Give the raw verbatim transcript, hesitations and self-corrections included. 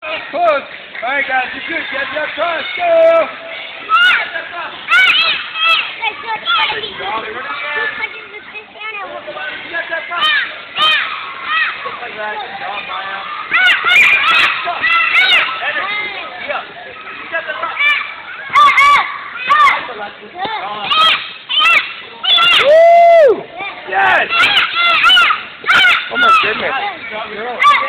Push. All right, guys, you're good. Get that cross. Go. Woo! Yes! Oh my goodness.